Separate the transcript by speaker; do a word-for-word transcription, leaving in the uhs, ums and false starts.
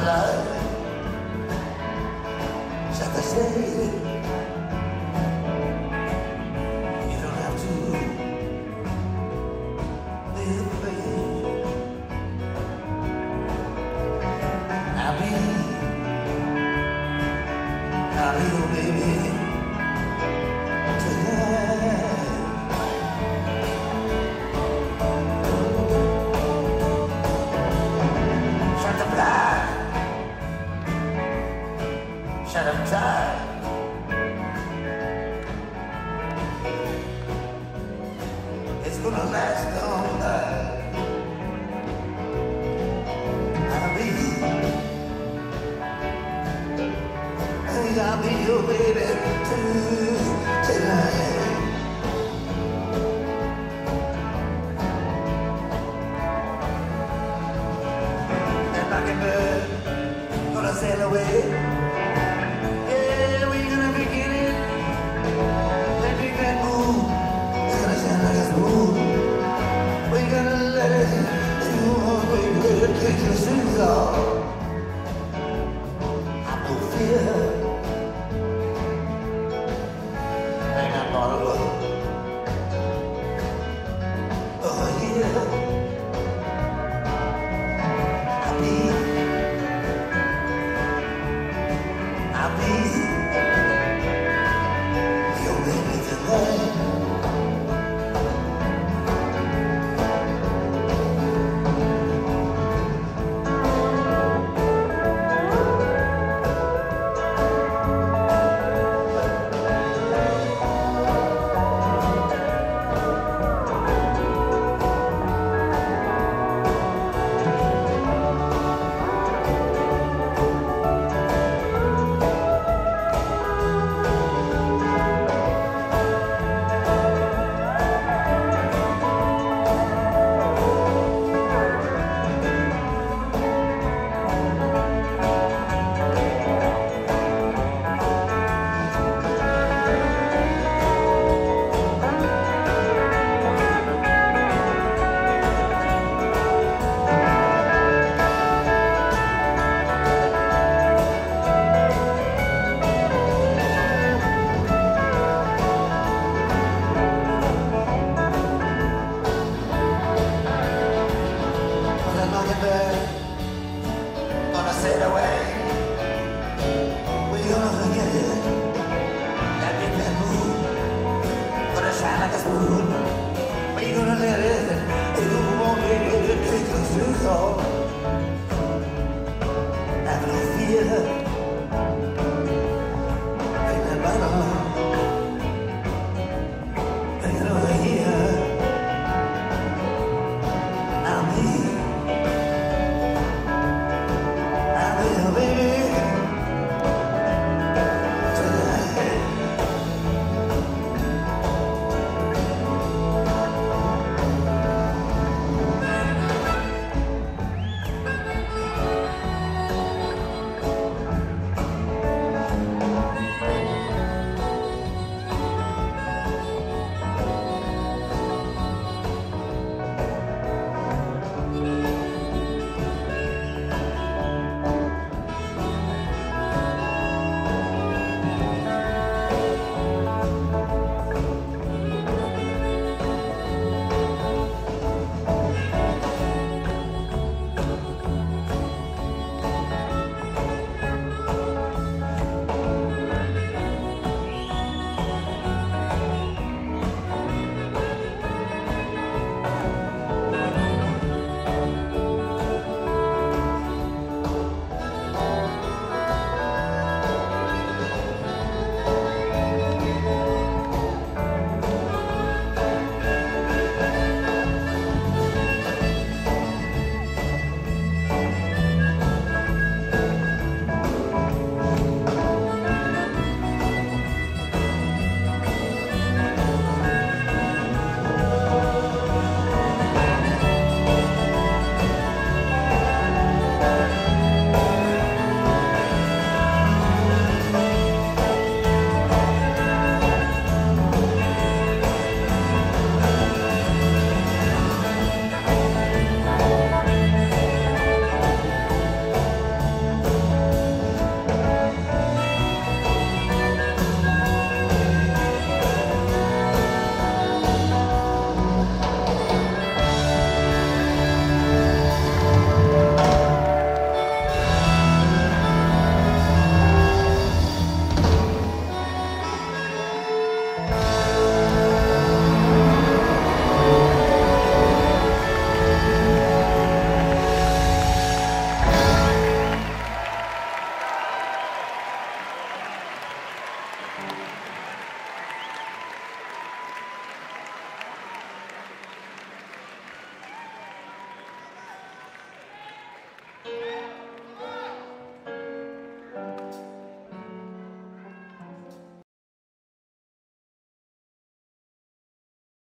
Speaker 1: light. Shut the shade. You don't have to live afraid. I'll be, I'll be your baby tonight. Shut the blind. Shut up tight. It's gonna last all night. I'll be, I'll be your baby too tonight. That mockingbird gonna sail away. Yeah, we're gonna begin it. That big bad moon is gonna sound like a spoon. We're gonna let it, we're gonna take your sins off. I no fear. Hang on, bottle of oh yeah. I'll be, I'll be your baby tonight. Gonna sail away. We're gonna forget it. That big bad moon gonna shine like a spoon. We're gonna let it. You won't be able to take your shoes off. Have no fear. Bring that bottle. Bring it over here. I'll be, I'll be your baby.